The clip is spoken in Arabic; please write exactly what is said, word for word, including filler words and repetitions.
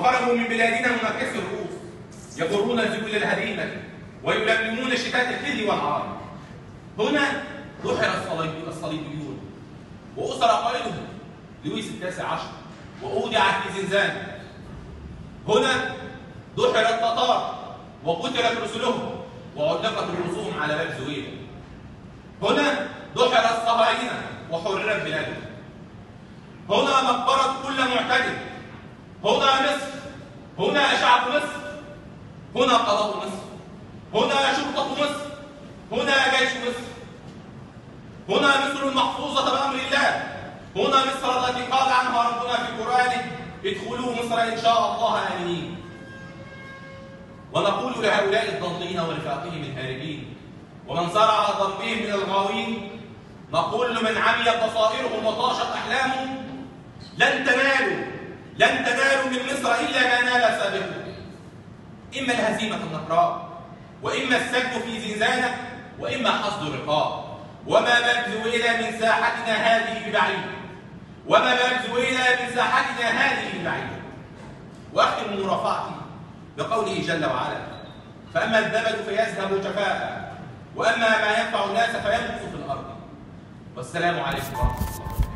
خرجوا من بلادنا منكسي الرؤوس يجرون ذيول الهزيمة ويلملمون شتات الخزي والعار. هنا دحر الصليبيون وأسر قائدهم لويس التاسع عشر وأودع في زنزانة. هنا دحر التتار وقتلت رسلهم وعلقت رؤوسهم على باب زويلة. هنا دحر الصهاينة وحررت بلادهم. هنا مقبرة كل معتدل. هنا مصر. هنا شعب مصر. هنا قضاء مصر. هنا شرطة مصر. هنا جيش مصر. هنا مصر المحفوظة بأمر الله. هنا مصر التي قال عنها ربنا في قرآنه: ادخلوا مصر إن شاء الله آمنين. ونقول لهؤلاء الضالين ورفاقهم الهاربين ومن سار على ضربهم من الغاوين، نقول لمن عميت بصائرهم وطاشت أحلامهم: لن تنالوا لن تنالوا من مصر إلا ما نال سابقكم، إما الهزيمة النقراء، وإما السجن في زنزانة، وإما حصد الرقاب. وما باب زويلة من ساحتنا هذه ببعيد، وما باب زويلة من ساحتنا هذه ببعيد. وأختم مرافعتي بقوله جل وعلا: فأما الزبد فيذهب جفاء، وأما ما ينفع الناس فيمكث في الأرض. والسلام عليكم ورحمة الله.